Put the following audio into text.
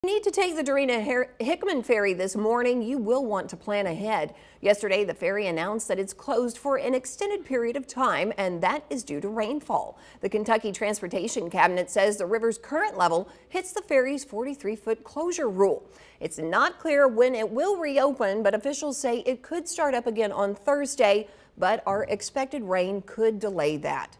If you need to take the Dorena-Hickman Ferry this morning, you will want to plan ahead. Yesterday, the ferry announced that it's closed for an extended period of time, and that is due to rainfall. The Kentucky Transportation Cabinet says the river's current level hits the ferry's 43-foot closure rule. It's not clear when it will reopen, but officials say it could start up again on Thursday, but our expected rain could delay that.